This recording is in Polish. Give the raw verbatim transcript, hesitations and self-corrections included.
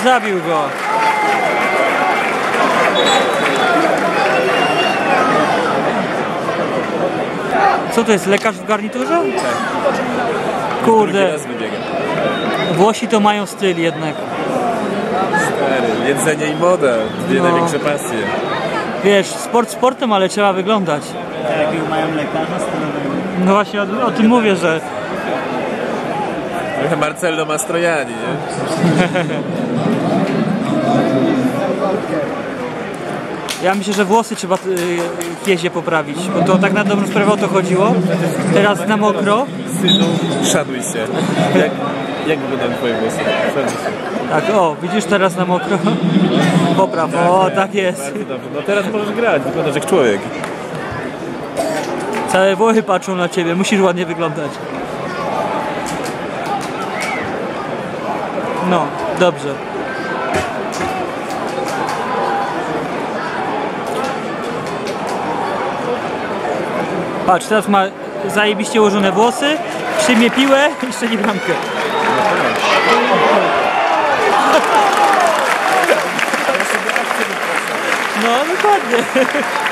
zabił go. Co to jest, lekarz w garniturze? Tak. Kurde. Włosi to mają styl jednak. Stary, jedzenie i moda, dwie no. największe pasje. Wiesz, sport sportem, ale trzeba wyglądać. Jakiego mają lekarza stylowego? No właśnie o, o tym mówię, że... Trochę Marcello Mastroianni, nie? Ja myślę, że włosy trzeba w jeździe poprawić, bo to tak na dobrą sprawę o to chodziło. Teraz na mokro. Synu, szanuj się. Jak, jak wyglądają twoje włosy? Szanuj się. Tak, o, widzisz, teraz na mokro. Popraw, tak, o, tak jest. Bardzo dobrze. No teraz możesz grać, wyglądasz jak człowiek. Całe Włochy patrzą na ciebie, musisz ładnie wyglądać. No, dobrze. Patrz, teraz ma zajebiście ułożone włosy, przyjmie piłę i strzeli bramkę. No, dokładnie.